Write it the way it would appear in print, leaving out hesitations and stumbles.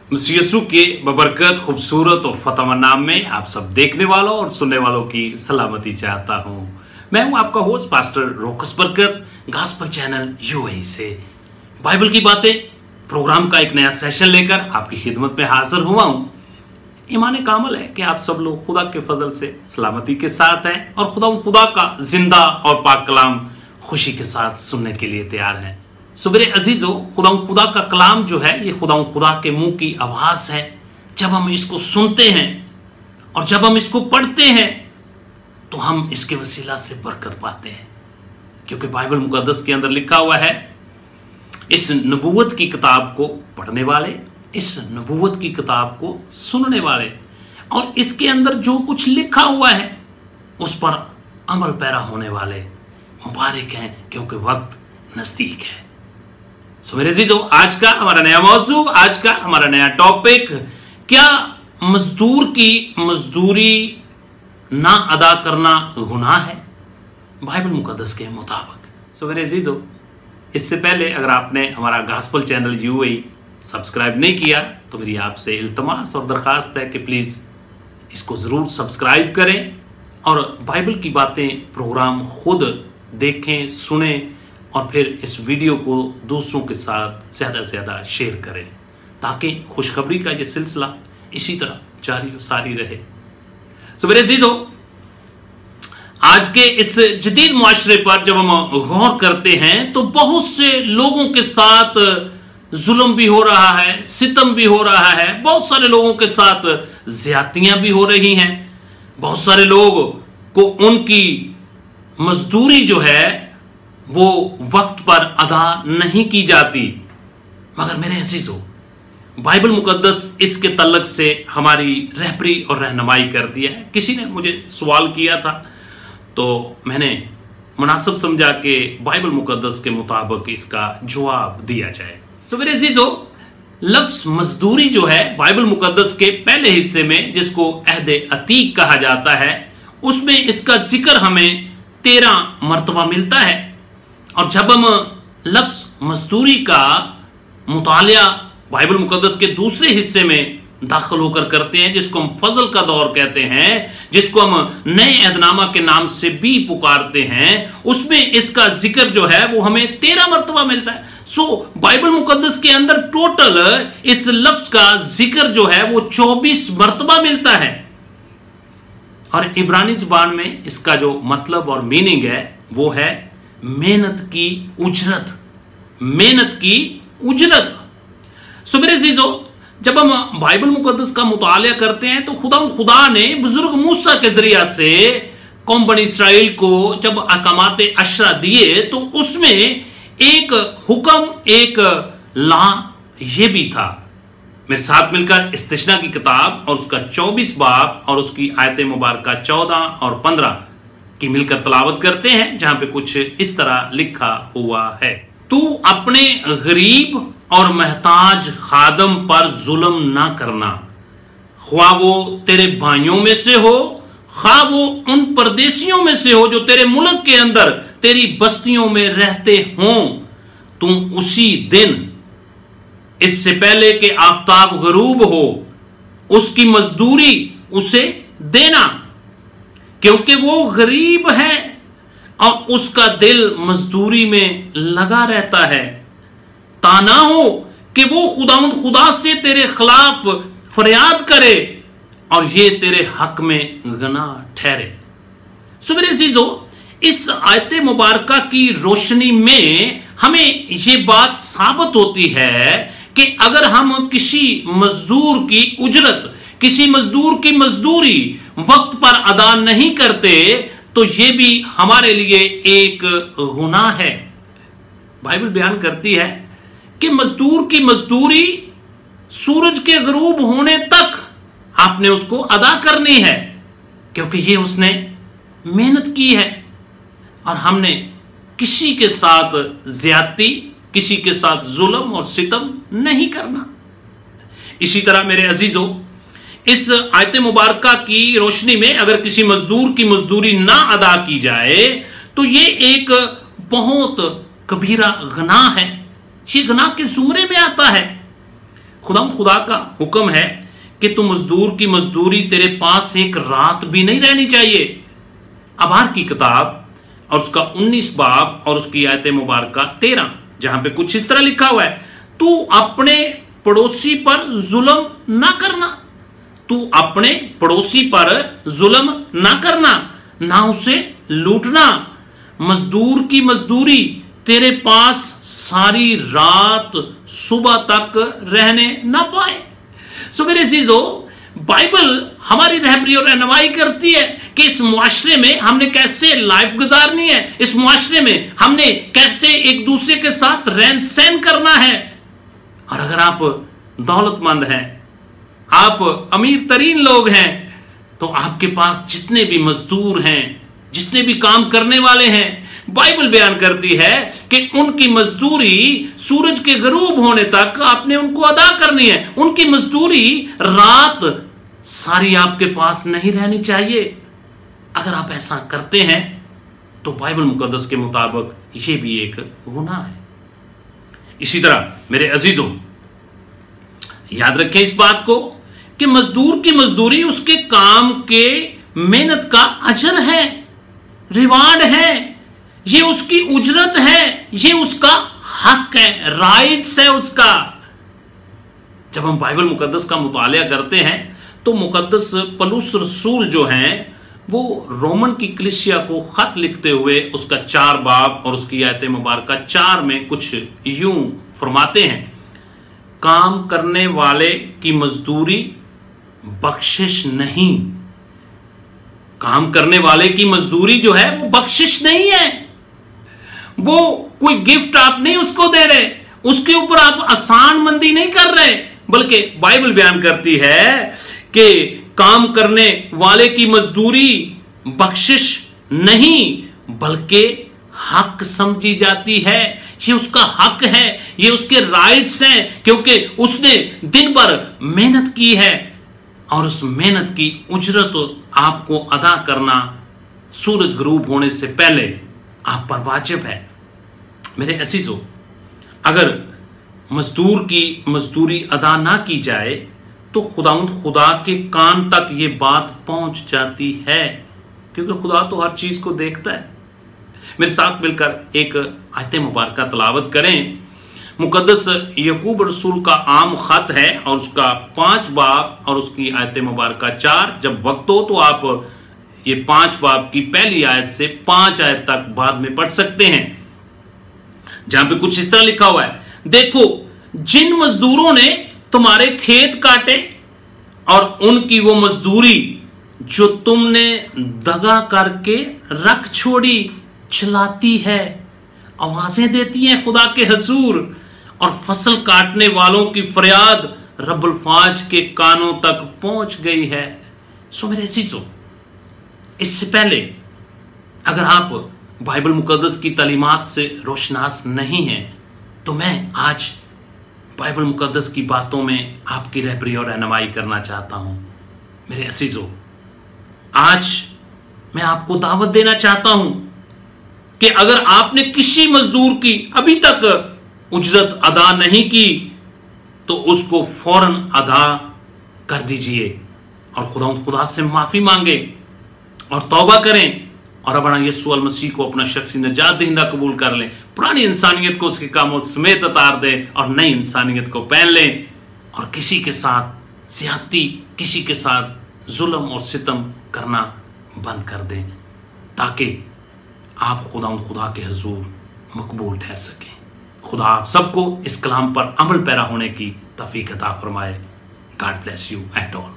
मसीह यीशु के बबरकत खूबसूरत और फतेहमंद नाम में आप सब देखने वालों और सुनने वालों की सलामती चाहता हूं। मैं हूं आपका host pastor Rokus Barkat, gospel channel UAE से बाइबल की बातें प्रोग्राम का एक नया सेशन लेकर आपकी खिदमत में हाजिर हुआ हूं। ईमान कामल है कि आप सब लोग खुदा के फजल से सलामती के साथ हैं और खुदा का जिंदा और पाक कलाम खुशी के साथ सुनने के लिए तैयार हैं। सो मेरे अजीजों, खुदा का कलाम जो है ये खुदा के मुंह की आवाज है। जब हम इसको सुनते हैं और जब हम इसको पढ़ते हैं तो हम इसके वसीला से बरकत पाते हैं, क्योंकि बाइबल मुकद्दस के अंदर लिखा हुआ है, इस नबूवत की किताब को पढ़ने वाले, इस नबूवत की किताब को सुनने वाले और इसके अंदर जो कुछ लिखा हुआ है उस पर अमल पैरा होने वाले मुबारक हैं, क्योंकि वक्त नजदीक है। सो मेरे अजीजों, आज का हमारा नया मौजू, आज का हमारा नया टॉपिक, क्या मजदूर की मजदूरी ना अदा करना गुनाह है बाइबल मुकद्दस के मुताबिक। सो मेरे अजीजों, इससे पहले अगर आपने हमारा गॉस्पेल चैनल यूएई सब्सक्राइब नहीं किया तो मेरी आपसे इल्तमास और दरखास्त है कि प्लीज़ इसको ज़रूर सब्सक्राइब करें और बाइबल की बातें प्रोग्राम खुद देखें, सुने और फिर इस वीडियो को दूसरों के साथ ज़्यादा से ज़्यादा शेयर करें, ताकि खुशखबरी का ये सिलसिला इसी तरह जारी और सारी रहे। सो मेरे अजीजों, आज के इस जदीद मुआशरे पर जब हम गौर करते हैं तो बहुत से लोगों के साथ जुल्म भी हो रहा है, सितम भी हो रहा है, बहुत सारे लोगों के साथ ज्यादतियां भी हो रही हैं, बहुत सारे लोग को उनकी मजदूरी जो है वो वक्त पर अदा नहीं की जाती। मगर मेरे अजीजों, बाइबल मुकद्दस इसके तल्लक से हमारी रहबरी और रहनुमाई करती है। किसी ने मुझे सवाल किया था तो मैंने मुनासिब समझा कि बाइबल मुकद्दस के मुताबिक इसका जवाब दिया जाए। सो मेरे अजीजों, लफ्ज मजदूरी जो है बाइबल मुकद्दस के पहले हिस्से में, जिसको अहद अतीक कहा जाता है, उसमें इसका जिक्र हमें 13 मरतबा मिलता है। और जब हम लफ्ज मजदूरी का मुतालिया बाइबल मुकद्दस के दूसरे हिस्से में दाखिल होकर करते हैं, जिसको हम फजल का दौर कहते हैं, जिसको हम नए अहदनामा के नाम से भी पुकारते हैं, उसमें इसका जिक्र जो है वो हमें 13 मरतबा मिलता है। सो बाइबल मुकद्दस के अंदर टोटल इस लफ्ज का जिक्र जो है वो 24 मरतबा मिलता है। और इब्रानी ज़बान में इसका जो मतलब और मीनिंग है वो है मेहनत की उजरत, मेहनत की उजरत। सो मेरे अजीजों, जब हम बाइबल मुकद्दस का मुतालिया करते हैं तो खुदा ने बुजुर्ग मूसा के जरिया से कौम बनी इस्राइल को जब अहकामात अशरा दिए तो उसमें एक हुक्म, एक ला ये भी था। मेरे साथ मिलकर इस्तिशना की किताब और उसका 24 बाब और उसकी आयत मुबारका 14 और 15 की मिलकर तलावत करते हैं, जहां पे कुछ इस तरह लिखा हुआ है, तू अपने गरीब और महताज खादम पर जुल्म ना करना, ख्वाह वो तेरे भाइयों में से हो, ख्वाह वो उन परदेशियों में से हो जो तेरे मुल्क के अंदर तेरी बस्तियों में रहते हों। तुम उसी दिन, इससे पहले कि आफताब गरूब हो, उसकी मजदूरी उसे देना, क्योंकि वो गरीब है और उसका दिल मजदूरी में लगा रहता है। ताना हो कि वो खुदा से तेरे खिलाफ फरियाद करे और ये तेरे हक में गुनाह ठहरे। सो मेरे अजीजों, इस आयत मुबारका की रोशनी में हमें ये बात साबित होती है कि अगर हम किसी मजदूर की उजरत, किसी मजदूर की मजदूरी वक्त पर अदा नहीं करते तो यह भी हमारे लिए एक गुनाह है। बाइबल बयान करती है कि मजदूर की मजदूरी सूरज के गरूब होने तक आपने उसको अदा करनी है, क्योंकि ये उसने मेहनत की है और हमने किसी के साथ ज्यादती, किसी के साथ जुल्म और सितम नहीं करना। इसी तरह मेरे अजीजों, इस आयत मुबारका की रोशनी में अगर किसी मजदूर की मजदूरी ना अदा की जाए तो ये एक बहुत कबीरा गुनाह है, ये गुनाह के जुमरे में आता है। खुदा का हुक्म है कि तू मजदूर की मजदूरी तेरे पास एक रात भी नहीं रहनी चाहिए। अबार की किताब और उसका 19 बाब और उसकी आयत मुबारक 13, जहां पे कुछ इस तरह लिखा हुआ है, तू अपने पड़ोसी पर जुल्म ना करना, तू अपने पड़ोसी पर जुल्म ना करना, ना उसे लूटना, मजदूर की मजदूरी तेरे पास सारी रात सुबह तक रहने ना पाए। सो मेरे चीजों, बाइबल हमारी रहबरी और रहनुमाई करती है कि इस मुआशरे में हमने कैसे लाइफ गुजारनी है, इस मुआशरे में हमने कैसे एक दूसरे के साथ रहन सहन करना है। और अगर आप दौलतमंद हैं, आप अमीर तरीन लोग हैं, तो आपके पास जितने भी मजदूर हैं, जितने भी काम करने वाले हैं, बाइबल बयान करती है कि उनकी मजदूरी सूरज के गरूब होने तक आपने उनको अदा करनी है। उनकी मजदूरी रात सारी आपके पास नहीं रहनी चाहिए। अगर आप ऐसा करते हैं तो बाइबल मुकद्दस के मुताबिक यह भी एक गुनाह है। इसी तरह मेरे अजीजों, याद रखें इस बात को कि मजदूर की मजदूरी उसके काम के मेहनत का अजर है, रिवार्ड है, ये उसकी उजरत है, ये उसका हक है, राइट्स है उसका। जब हम बाइबल मुकद्दस का मुतालिया करते हैं तो मुकद्दस पौलुस रसूल जो हैं वो रोमन की कलीसिया को खत लिखते हुए उसका 4 बाब और उसकी आयत मुबारक 4 में कुछ यूं फरमाते हैं, काम करने वाले की मजदूरी बख्शिश नहीं। काम करने वाले की मजदूरी जो है वो बख्शिश नहीं है, वो कोई गिफ्ट आप नहीं उसको दे रहे, उसके ऊपर आप आसान मंदी नहीं कर रहे, बल्कि बाइबल बयान करती है कि काम करने वाले की मजदूरी बख्शिश नहीं बल्कि हक समझी जाती है। ये उसका हक है, ये उसके राइट्स हैं, क्योंकि उसने दिन भर मेहनत की है और उस मेहनत की उजरत आपको अदा करना सूरज गरूब होने से पहले आप पर वाजिब है। मेरे अजीजों, अगर मजदूर की मजदूरी अदा ना की जाए तो खुदा के कान तक ये बात पहुंच जाती है, क्योंकि खुदा तो हर चीज को देखता है। मेरे साथ मिलकर एक आयत मुबारक तलावत करें। मुकद्दस यकूब रसूल का आम खत है और उसका 5 बाब और उसकी आयत मुबारक 4। जब वक्त हो तो आप ये 5 बाब की पहली आयत से 5 आयत तक बाद में पढ़ सकते हैं, जहां पे कुछ इस तरह लिखा हुआ है, देखो जिन मजदूरों ने तुम्हारे खेत काटे और उनकी वो मजदूरी जो तुमने दगा करके रख छोड़ी चलाती है, आवाजें देती हैं खुदा के हजूर, और फसल काटने वालों की फरियाद रब्बुल फाज के कानों तक पहुंच गई है। सो मेरे अजीजों, इससे पहले अगर आप बाइबल मुकद्दस की तालीमात से रोशनास नहीं हैं तो मैं आज बाइबल मुकद्दस की बातों में आपकी रहबरी और रहनुमाई करना चाहता हूं। मेरे अजीजों, आज मैं आपको दावत देना चाहता हूं कि अगर आपने किसी मजदूर की अभी तक उजरत अदा नहीं की तो उसको फौरन अदा कर दीजिए और खुदा से माफी मांगे और तौबा करें और अपना यीशु अल मसीह को अपना शख्सी निजात दहिंदा कबूल कर लें। पुरानी इंसानियत को उसके कामों समेत उतार दें और नई इंसानियत को पहन लें और किसी के साथ ज्यादती, किसी के साथ जुल्म और सितम करना बंद कर दें, ताकि आप खुदा के हुजूर मकबूल ठहर सकें। खुदा आप सबको इस कलाम पर अमल पैरा होने की तौफीक अता फरमाए। God bless you at all.